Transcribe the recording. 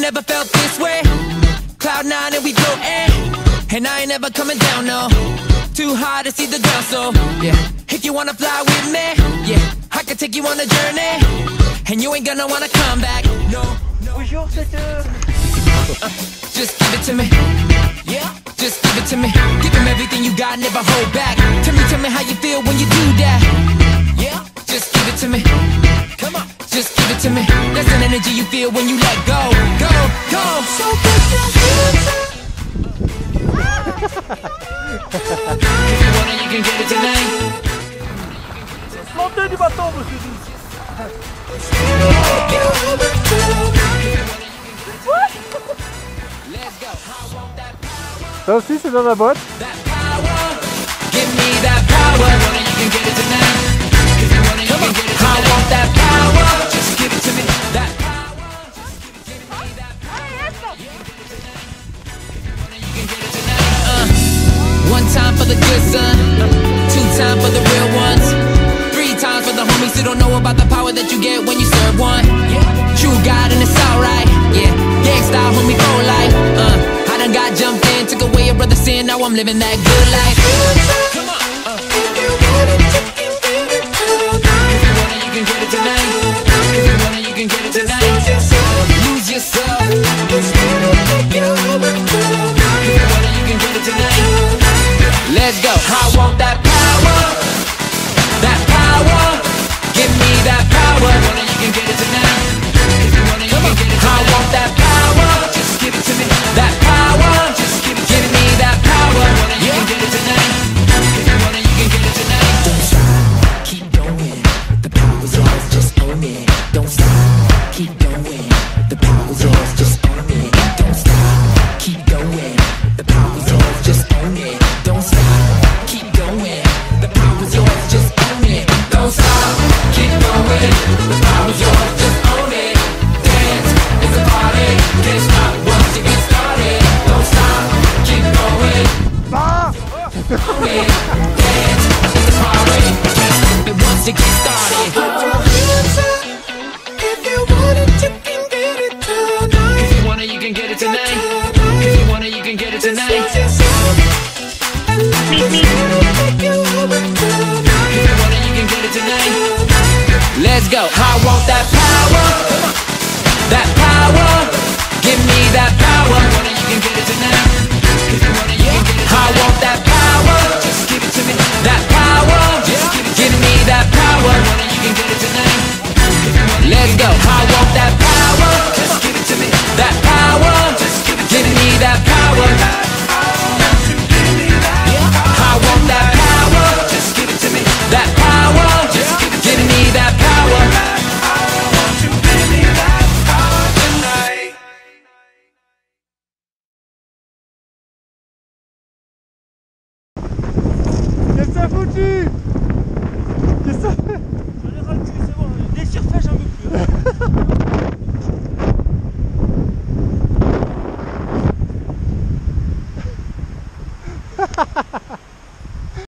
never felt this way. Cloud 9 and we floating, and I ain't never coming down, no. Too high to see the ground, so yeah. If you wanna fly with me, yeah, I can take you on a journey, and you ain't gonna wanna come back, no. Bonjour, c'est Just give it to me, yeah. Just give it to me. Give him everything you got, never hold back. Tell me how you feel when you do that, yeah. Just give it to me, come on. Just give it to me. That's an energy you feel when you let go, go, go. So put your hands up. If you want it, you can get it tonight. Montez du bâton, monsieur Dou. Ça aussi, c'est dans la boîte. Give me that power. You can get it tonight. If you want it, you can get it tonight. I want that power. Just give it to me. That power. Just give me that power. You can get it tonight. One time for the good son, two times for the real ones, three times for the homies who don't know about the power that you get when you serve one. True God and it's alright. Yeah, gangsta homie for life. I done got jumped in, took away a brother's sin. Now I'm living that good life. Come on. If you want it, you can get it tonight. If you want it, you can get it tonight. Lose yourself. If you want it, you can get it tonight. Let's go. I want that power. That power. Give me that power. If you want it, you can get it tonight. If you want it, you can get it tonight. I want that power. Just give it to me. That power. Just give me that power. If you want it, you can get it tonight. If you want it, you can get it tonight. Don't stop, keep going. The power's yours, just own it. Don't stop, keep going. The power's yours, just own it. Don't stop, keep going. The power's yours, just own it. Don't stop, keep going. The power's yours, just own it. Don't stop, keep going. The power's yours, just own it. Dance is a party. Can't stop once you get started. Don't stop, keep going. Own it. Dance is a party. Can't stop it once you get started. So put your hands up. If you want it, you can get it tonight. If you want it, you can get it tonight. If you want it, you can get it tonight. Let's go. I want that power. That power. Give me that power. You can get it tonight. If you want it, you can get it tonight. I want that power. Just give it to me. That power. Give me that power. You can get it tonight. Let's go. I want that power. Just give it to me. That power. Give me that power. I want that power. Just give it to me. That power. Give me that power. I want you to give me that power tonight. Qu'est-ce que ça foutu? Qu'est-ce que ça fait? J'en ai ras le cul, c'est bon. Des surfaces, j'en veux plus.